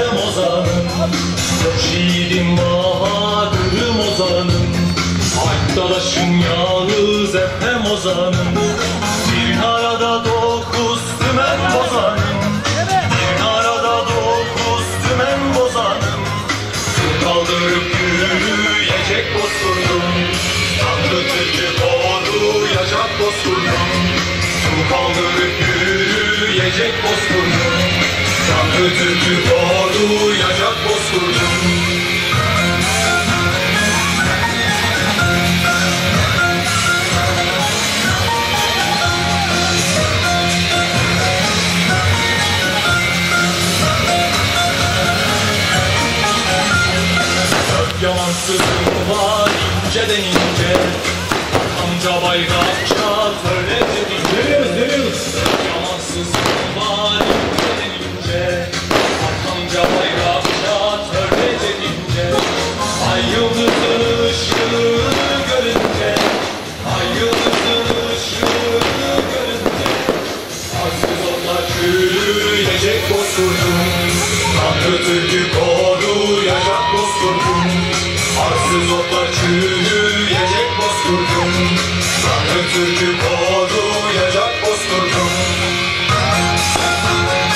Ethem ozanım, Mürşidim Bahadır'ım ozanım, Arkadaşım Yağız Ethem ozanım, bir arada dokuz tümen bozanım, bir arada dokuz tümen bozanım, su kaldırıp yürüyecek bozkurdum, Tanrı Türk'ü koruyacak bozkurdum, su kaldırıp yürüyecek bozkurdum, Tanrı Türk'ü koruyacak bozkurdum. Yamansızım var inceden ince, amca bayrakça törledim. Yamansızım var inceden ince, amca bayrakça törledim. Ay yıldızın ışığını görünce, ay yıldızın ışığını görünce, arsız otlar çürüyecek bozkurdum, Tanrı Türk'ü koruyacak bozkurdum, arsız otlar çürüyecek bozkurdum, Tanrı Türk'ü koruyacak bozkurdum.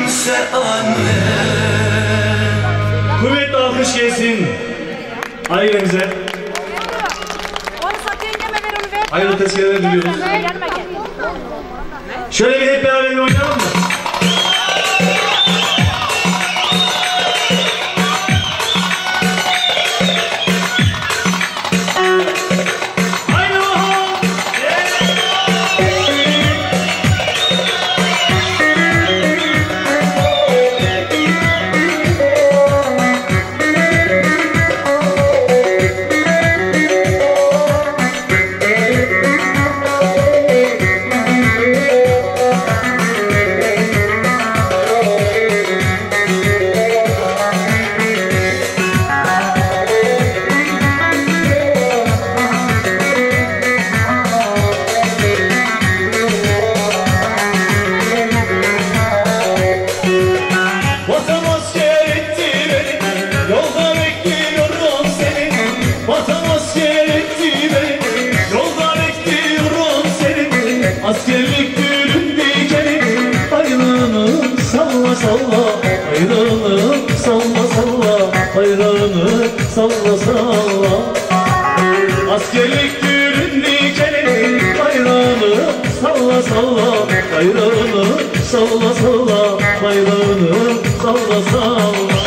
gülümse anne. Kuvvetli alkış gelsin ailemize. Hayırlı tezkereler diliyoruz. Şöyle bir hep beraber oynayalım mı? Askerlik düğünün dikeni, bayrağını salla salla, bayrağını salla salla, bayrağını salla salla. Askerlik düğünün dikeni, bayrağını salla salla, bayrağını salla salla, bayrağını salla salla.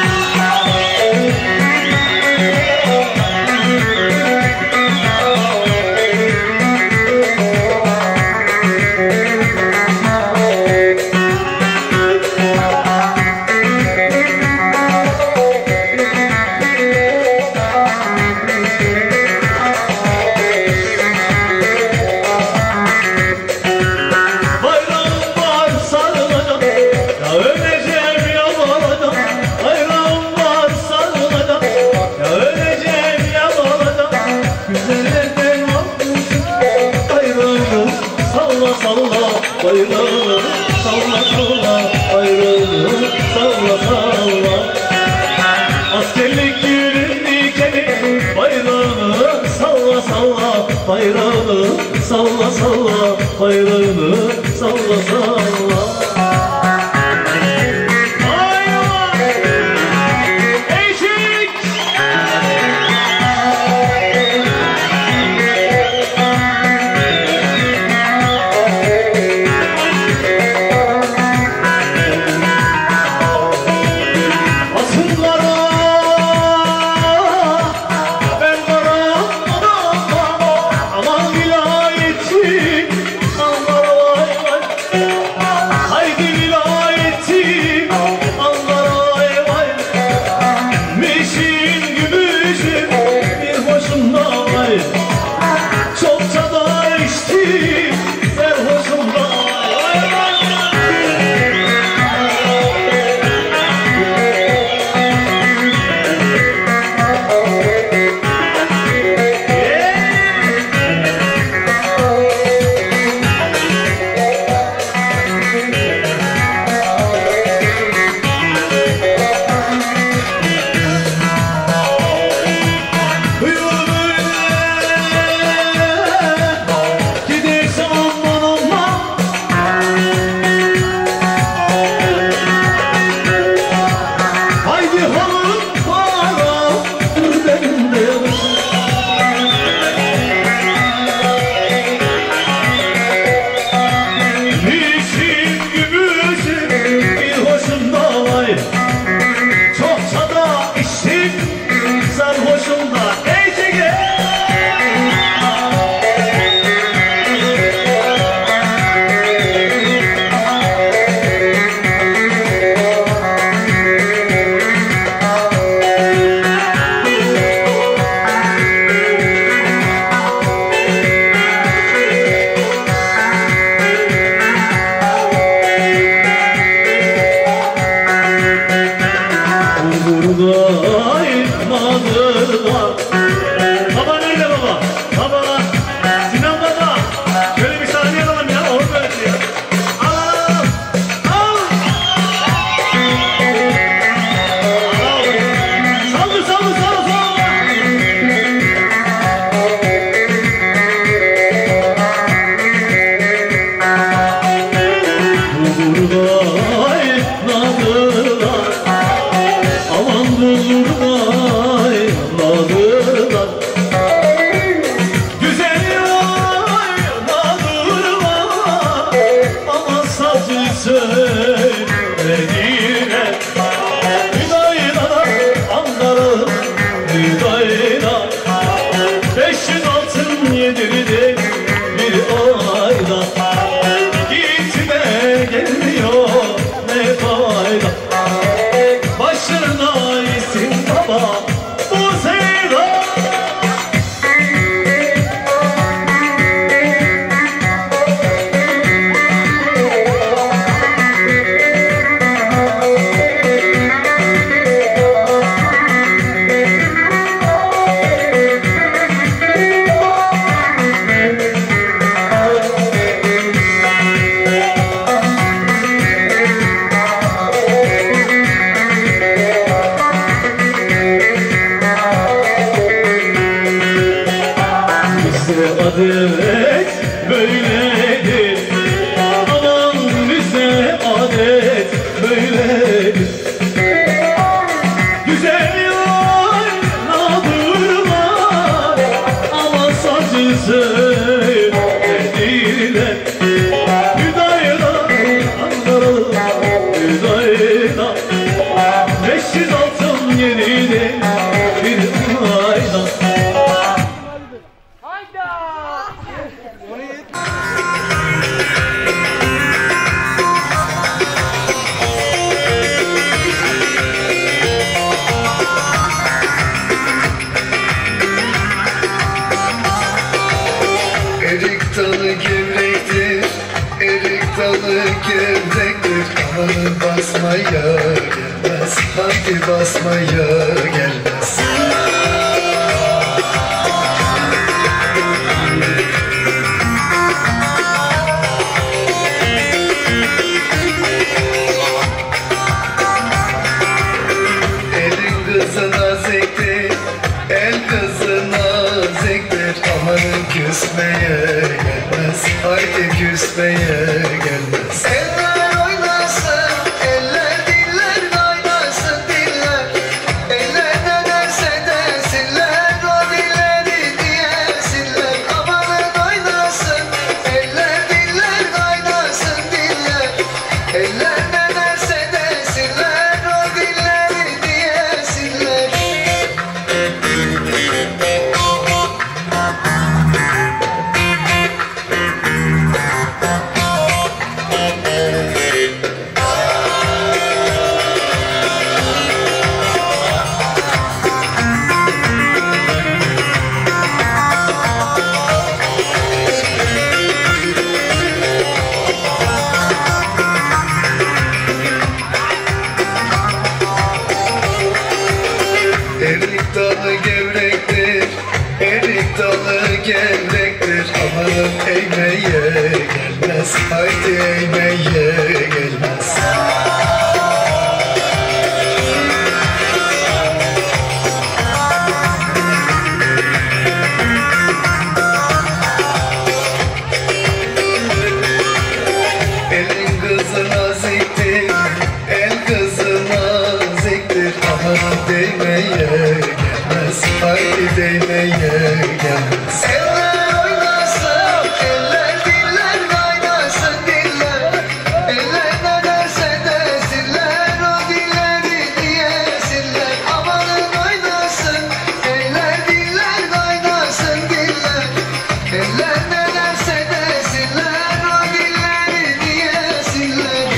Bayrağını salla salla, bayrağını salla salla. Askerlik günün dikeni, bayrağını salla salla, bayrağını salla salla, bayrağını salla salla. basmaya gelmez, hadi basmaya gelmez. Elin kızına zektir, el kızına zektir. Amanın küsmeye gelmez, haydi küsmeye gelmez. Eller oynasın, eller diller kaynasın diller. Eller ne derse desinler, o dilleri diyesinler. Amanın oynasın, eller diller kaynasın diller. Eller ne derse desinler, o dilleri diyesinler. Erik dalı gevrektir, erik dalı gevrektir. Amanın eğmeye gelmez, haydi eğmeye gelmez. Elin kızına ziktir, el kızına ziktir. Amanın değmeye gelmez, haydi değmeye gelmez. Eller oynasın, eller diller kaynasın diller. Eller ne derse desinler, o dilleri diyesinler. Amanın oynasın, eller diller kaynasın diller. Eller ne derse desinler, o dilleri diyesinler.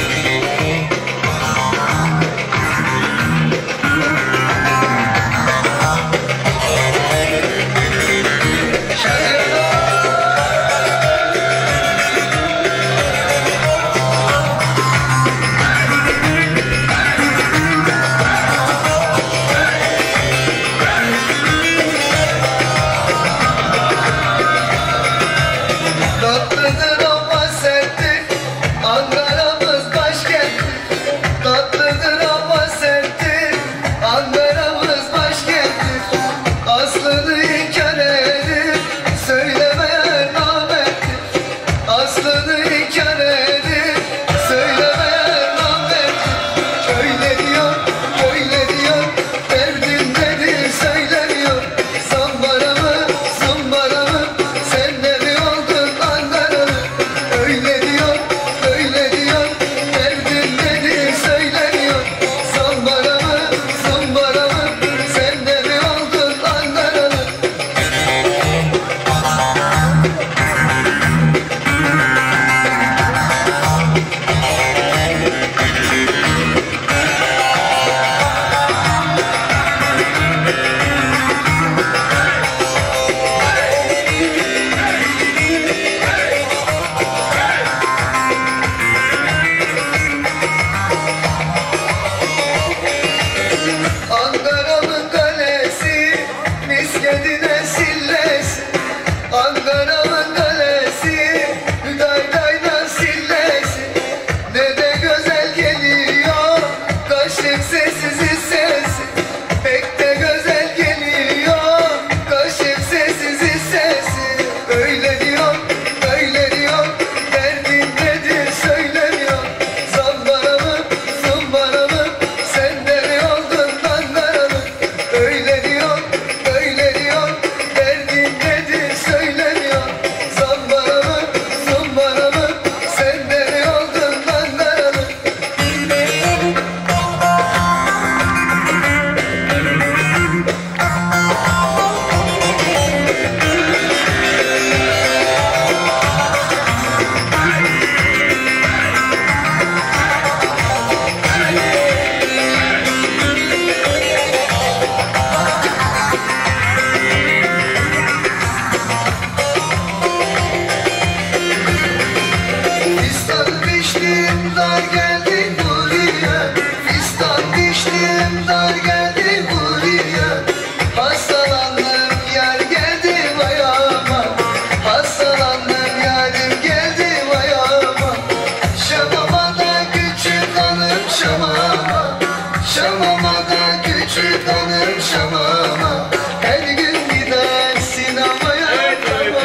akşama her gün gider sinemaya.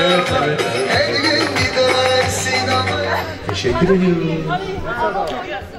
Her gün gider sinemaya. Teşekkür ediyorum.